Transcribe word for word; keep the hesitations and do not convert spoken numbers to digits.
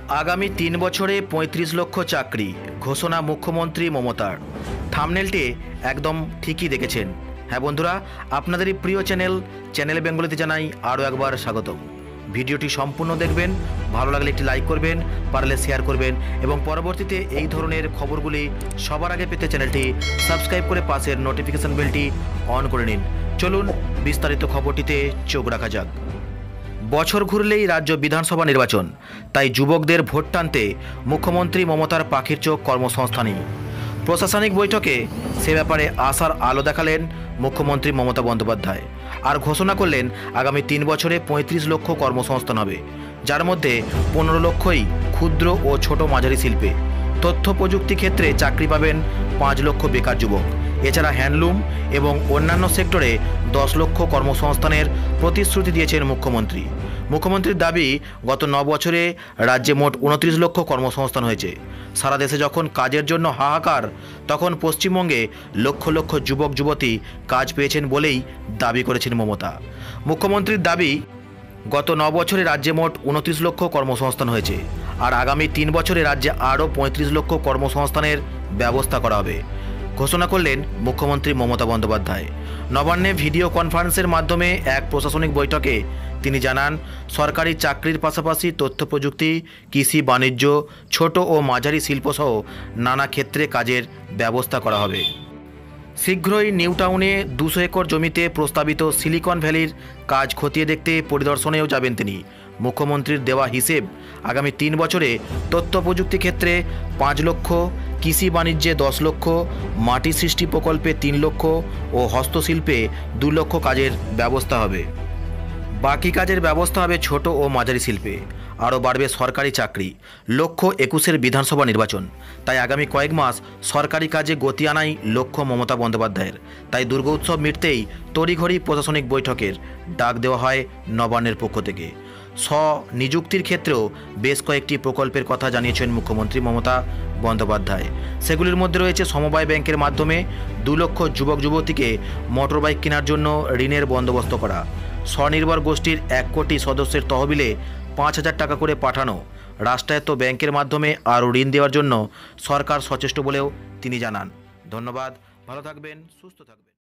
আগামী তিন বছরে পঁয়ত্রিশ লক্ষ চাকরি ঘোষণা মুখ্যমন্ত্রী মমতার। থাম্বনেলটি একদম ঠিকই দেখেছেন। হ্যাঁ বন্ধুরা, আপনাদেরই প্রিয় চ্যানেল চ্যানেল বেঙ্গলিতে জানাই আরও একবার স্বাগতম। ভিডিওটি সম্পূর্ণ দেখবেন, ভালো লাগলে একটি লাইক করবেন, পারলে শেয়ার করবেন এবং পরবর্তীতে এই ধরনের খবরগুলি সবার আগে পেতে চ্যানেলটি সাবস্ক্রাইব করে পাশের নোটিফিকেশন বেলটি অন করে নিন। চলুন বিস্তারিত খবরটিতে চোখ রাখা যাক। বছর ঘুরলেই রাজ্য বিধানসভা নির্বাচন, তাই যুবকদের ভোট টানতে মুখ্যমন্ত্রী মমতার পাখির চোখ কর্মসংস্থানই। প্রশাসনিক বৈঠকে সে ব্যাপারে আশার আলো দেখালেন মুখ্যমন্ত্রী মমতা বন্দ্যোপাধ্যায় আর ঘোষণা করলেন আগামী তিন বছরে পঁয়ত্রিশ লক্ষ কর্মসংস্থান হবে, যার মধ্যে পনেরো লক্ষই ক্ষুদ্র ও ছোট মাঝারি শিল্পে। তথ্য প্রযুক্তি ক্ষেত্রে চাকরি পাবেন পাঁচ লক্ষ বেকার যুবক। এছাড়া হ্যান্ডলুম এবং অন্যান্য সেক্টরে দশ লক্ষ কর্মসংস্থানের প্রতিশ্রুতি দিয়েছেন মুখ্যমন্ত্রী। মুখ্যমন্ত্রীর দাবি, গত ন বছরে রাজ্যে মোট উনত্রিশ লক্ষ কর্মসংস্থান হয়েছে। সারা দেশে যখন কাজের জন্য হাহাকার, তখন পশ্চিমবঙ্গে লক্ষ লক্ষ যুবক যুবতী কাজ পেয়েছেন বলেই দাবি করেছেন মমতা। মুখ্যমন্ত্রীর দাবি, গত ন বছরে রাজ্যে মোট উনত্রিশ লক্ষ কর্মসংস্থান হয়েছে আর আগামী তিন বছরে রাজ্যে আরও পঁয়ত্রিশ লক্ষ কর্মসংস্থানের ব্যবস্থা করা হবে, ঘোষণা করলেন মুখ্যমন্ত্রী মমতা বন্দ্যোপাধ্যায়। নবান্নে ভিডিও কনফারেন্সের মাধ্যমে এক প্রশাসনিক বৈঠকে তিনি জানান, সরকারি চাকরির পাশাপাশি তথ্য প্রযুক্তি, কৃষি, বাণিজ্য, ছোট ও মাঝারি শিল্পসহ নানা ক্ষেত্রে কাজের ব্যবস্থা করা হবে। শীঘ্রই নিউ টাউনে দুশো একর জমিতে প্রস্তাবিত সিলিকন ভ্যালির কাজ খতিয়ে দেখতে পরিদর্শনেও যাবেন তিনি। মুখ্যমন্ত্রীর দেওয়া হিসেব, আগামী তিন বছরে তথ্য প্রযুক্তি ক্ষেত্রে পাঁচ লক্ষ, কৃষি বাণিজ্যে দশ লক্ষ, মাটি সৃষ্টি প্রকল্পে তিন লক্ষ ও হস্তশিল্পে দু লক্ষ কাজের ব্যবস্থা হবে। বাকি কাজের ব্যবস্থা হবে ছোট ও মাঝারি শিল্পে। আরও বাড়বে সরকারি চাকরি। লক্ষ্য একুশের বিধানসভা নির্বাচন, তাই আগামী কয়েক মাস সরকারি কাজে গতি আনাই লক্ষ্য মমতা বন্দ্যোপাধ্যায়ের। তাই দুর্গোৎসব মিটতেই তড়িঘড়ি প্রশাসনিক বৈঠকের ডাক দেওয়া হয় নবান্নের পক্ষ থেকে। স্বনিযুক্তির ক্ষেত্রেও বেশ কয়েকটি প্রকল্পের কথা জানিয়েছেন মুখ্যমন্ত্রী মমতা বন্দ্যোপাধ্যায়। সেগুলির মধ্যে রয়েছে সমবায় ব্যাংকের মাধ্যমে দু লক্ষ যুবক যুবতীকে মোটরবাইক কেনার জন্য ঋণের বন্দোবস্ত করা, স্বনির্ভর গোষ্ঠীর এক কোটি সদস্যের তহবিলে পাঁচ হাজার টাকা করে পাঠানো, রাষ্ট্রায়ত্ত ব্যাংকের মাধ্যমে আরও ঋণ দেওয়ার জন্য সরকার সচেষ্ট বলেও তিনি জানান। ধন্যবাদ, ভালো থাকবেন, সুস্থ থাকবেন।